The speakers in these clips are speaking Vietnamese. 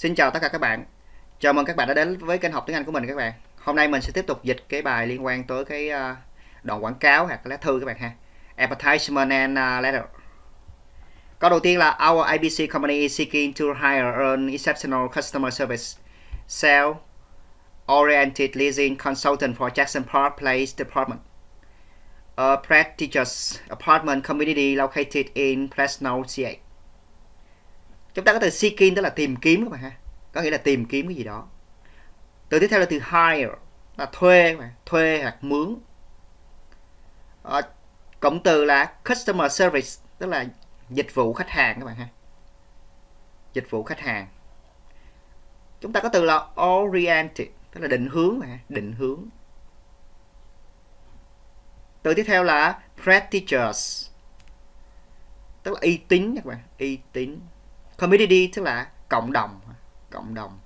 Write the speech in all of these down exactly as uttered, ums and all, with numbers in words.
Xin chào tất cả các bạn. Chào mừng các bạn đã đến với kênh học tiếng Anh của mình các bạn. Hôm nay mình sẽ tiếp tục dịch cái bài liên quan tới cái uh, đoạn quảng cáo hoặc lá thư các bạn ha. Advertisement and uh, letter. Câu đầu tiên là Our I B C company is seeking to hire an exceptional customer service sales oriented leasing consultant for Jackson Park Place Department. A prestigious apartment community located in Fresno, C A. Chúng ta có từ seeking tức là tìm kiếm các bạn ha, có nghĩa là tìm kiếm cái gì đó. Từ tiếp theo là từ hire là thuê các bạn, thuê hoặc mướn. À, cụm từ là customer service tức là dịch vụ khách hàng các bạn ha, dịch vụ khách hàng. Chúng ta có từ là oriented tức là định hướng mà định hướng. Từ tiếp theo là prestigious tức là uy tín các bạn, uy tín. Community tức là cộng đồng, cộng đồng.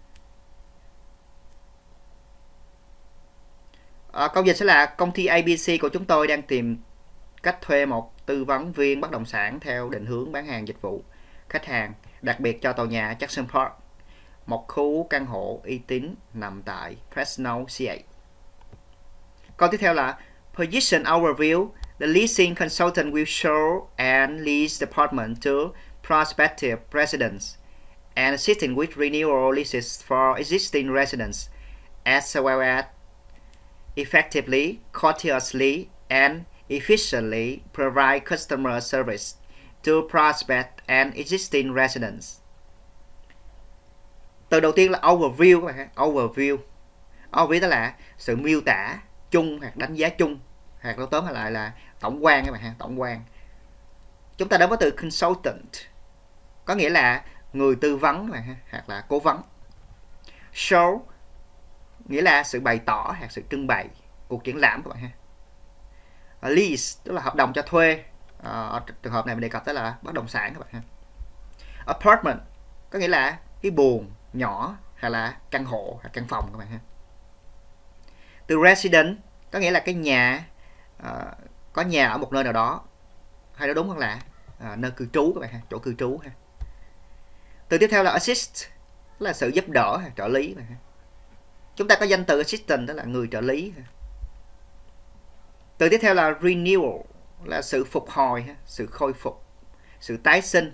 À, câu dịch sẽ là công ty A B C của chúng tôi đang tìm cách thuê một tư vấn viên bất động sản theo định hướng bán hàng dịch vụ khách hàng, đặc biệt cho tòa nhà Jackson Park, một khu căn hộ uy tín nằm tại Fresno, C A. Câu tiếp theo là Position overview. The leasing consultant will show and lease the apartment to prospective residents and assisting with renewal leases for existing residents, as well as effectively, courteously, and efficiently provide customer service to prospect and existing residents. Từ đầu tiên là overview các bạn ha, overview. Overview tức là sự miêu tả chung hoặc đánh giá chung, hoặc nói tóm lại là tổng quan các bạn ha, tổng quan. Chúng ta đến với từ consultant, có nghĩa là người tư vấn các bạn ha, hoặc là cố vấn. Show nghĩa là sự bày tỏ hoặc sự trưng bày, cuộc triển lãm các bạn ha. Lease tức là hợp đồng cho thuê. Ở trường hợp này mình đề cập tới là bất động sản các bạn ha. Apartment có nghĩa là cái buồng nhỏ hay là căn hộ hoặc căn phòng các bạn ha. Từ resident có nghĩa là cái nhà, uh, có nhà ở một nơi nào đó, hay nói đúng hơn là uh, nơi cư trú các bạn ha, chỗ cư trú ha. Từ tiếp theo là assist tức là sự giúp đỡ, trợ lý các bạn ha. Chúng ta có danh từ assistant tức là người trợ lý. Từ tiếp theo là renewal là sự phục hồi, sự khôi phục, sự tái sinh.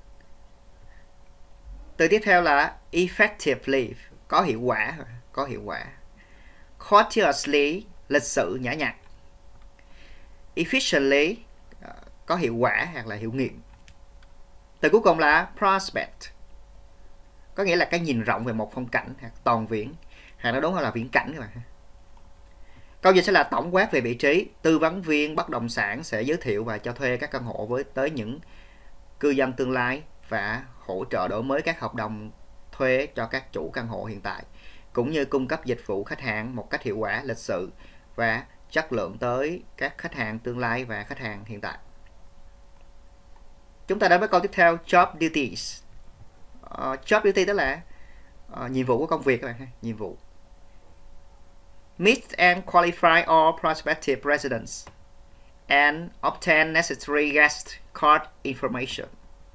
Từ tiếp theo là effectively có hiệu quả, có hiệu quả. Courteously lịch sự nhã nhặn. Efficiently có hiệu quả hoặc là hiệu nghiệm. Từ cuối cùng là prospect có nghĩa là cái nhìn rộng về một phong cảnh hoặc toàn viễn, hay nói đúng hơn là viễn cảnh các bạn ha. Câu dịch sẽ là tổng quát về vị trí. Tư vấn viên bất động sản sẽ giới thiệu và cho thuê các căn hộ với tới những cư dân tương lai và hỗ trợ đổi mới các hợp đồng thuê cho các chủ căn hộ hiện tại, cũng như cung cấp dịch vụ khách hàng một cách hiệu quả, lịch sự và chất lượng tới các khách hàng tương lai và khách hàng hiện tại. Chúng ta đến với câu tiếp theo, job duties. Uh, job duty tức là uh, nhiệm vụ của công việc các bạn ha, nhiệm vụ. Meet and qualify all prospective residents and obtain necessary guest card information.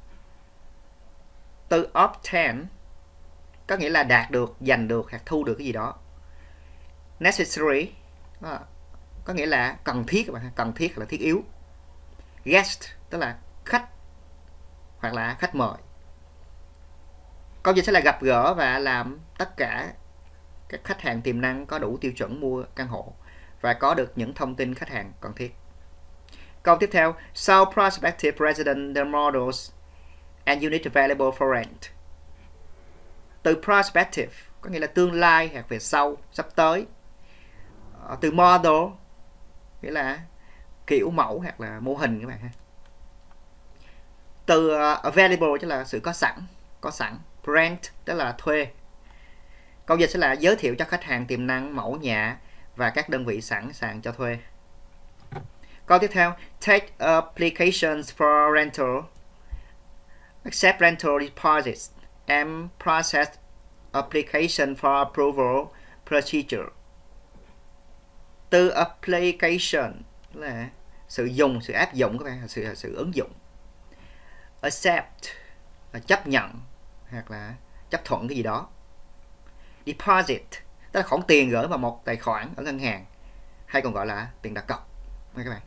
Từ obtain có nghĩa là đạt được, giành được hoặc thu được cái gì đó. Necessary à, có nghĩa là cần thiết các bạn, cần thiết là thiết yếu. Guest tức là khách hoặc là khách mời. Câu dịch sẽ là gặp gỡ và làm tất cả các khách hàng tiềm năng có đủ tiêu chuẩn mua căn hộ và có được những thông tin khách hàng cần thiết. Câu tiếp theo, show prospective resident the models and unit available for rent. Từ prospective có nghĩa là tương lai hoặc về sau, sắp tới. Từ model nghĩa là kiểu mẫu hoặc là mô hình các bạn ha. Từ available tức là sự có sẵn, có sẵn. Rent tức là thuê. Câu dịch sẽ là giới thiệu cho khách hàng tiềm năng mẫu nhà và các đơn vị sẵn sàng cho thuê. Câu tiếp theo, take applications for rental, accept rental deposits and process application for approval procedure. Từ application là sự dùng, sự áp dụng các bạn, sự sự ứng dụng. Accept là chấp nhận hoặc là chấp thuận cái gì đó. Deposit tức là khoản tiền gửi vào một tài khoản ở ngân hàng, hay còn gọi là tiền đặt cọc nha các bạn.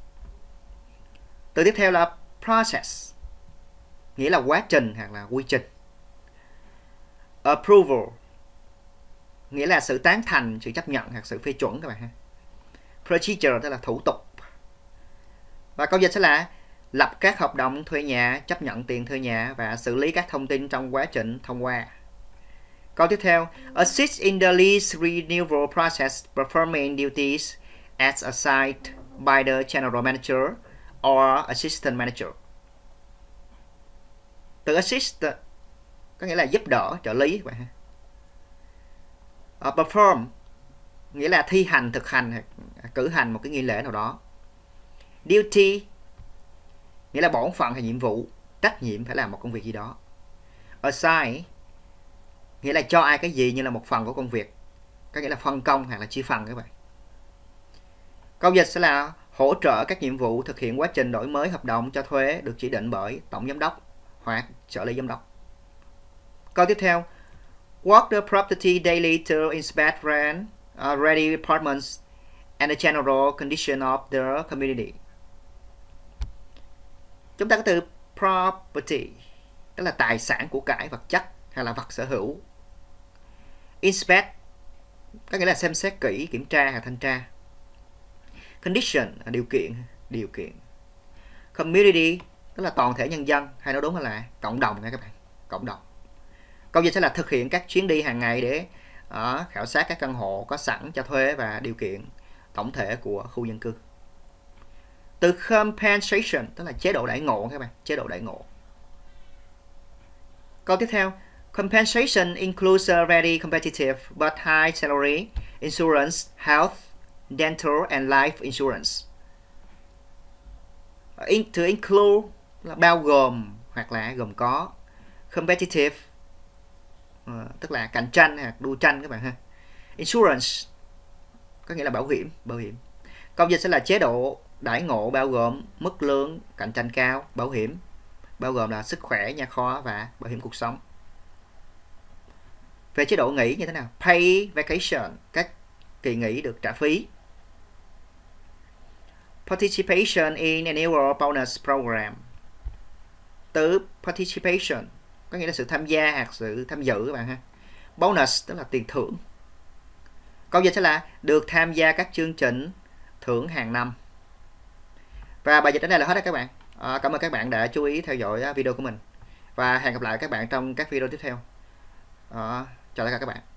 Từ tiếp theo là process, nghĩa là quá trình hoặc là quy trình. Approval nghĩa là sự tán thành, sự chấp nhận hoặc sự phê chuẩn các bạn ha. Procedure tức là thủ tục. Và câu dịch sẽ là lập các hợp đồng thuê nhà, chấp nhận tiền thuê nhà và xử lý các thông tin trong quá trình thông qua. Câu tiếp theo, assist in the lease renewal process, performing duties as assigned by the general manager or assistant manager. Từ assist có nghĩa là giúp đỡ, trợ lý các bạn ha. Uh, perform nghĩa là thi hành, thực hành, cử hành một cái nghi lễ nào đó. Duty nghĩa là bổn phận hay nhiệm vụ, trách nhiệm phải làm một công việc gì đó. Assign nghĩa là cho ai cái gì như là một phần của công việc, có nghĩa là phân công hoặc là chia phần các bạn. Câu dịch sẽ là hỗ trợ các nhiệm vụ thực hiện quá trình đổi mới hợp đồng cho thuê được chỉ định bởi tổng giám đốc hoặc trợ lý giám đốc. Câu tiếp theo, walk the property daily to inspect rent, uh, ready apartments and the general condition of the community. Chúng ta có từ property tức là tài sản, của cải, vật chất hay là vật sở hữu. Inspect có nghĩa là xem xét kỹ, kiểm tra hay thanh tra. Condition là điều kiện, điều kiện. Community tức là toàn thể nhân dân, hay nói đúng là cộng đồng nha các bạn, cộng đồng. Câu dịch sẽ là thực hiện các chuyến đi hàng ngày để uh, khảo sát các căn hộ có sẵn cho thuê và điều kiện tổng thể của khu dân cư. Từ compensation tức là chế độ đãi ngộ các bạn, chế độ đãi ngộ. Câu tiếp theo, compensation includes a very competitive but high salary, insurance, health, dental and life insurance. In, to include là bao gồm hoặc là gồm có. Competitive uh, tức là cạnh tranh hoặc đua tranh các bạn ha. Insurance có nghĩa là bảo hiểm, bảo hiểm. Câu dịch sẽ là chế độ đãi ngộ bao gồm mức lương cạnh tranh cao, bảo hiểm bao gồm là sức khỏe, nha khoa và bảo hiểm cuộc sống. Về chế độ nghỉ như thế nào? Pay vacation, các kỳ nghỉ được trả phí. Participation in annual bonus program. Từ participation có nghĩa là sự tham gia hoặc sự tham dự các bạn ha. Bonus tức là tiền thưởng. Câu dịch sẽ là được tham gia các chương trình thưởng hàng năm. Và bài dịch đến đây là hết đó các bạn. À, cảm ơn các bạn đã chú ý theo dõi video của mình. Và hẹn gặp lại các bạn trong các video tiếp theo. À, chào tất cả các bạn.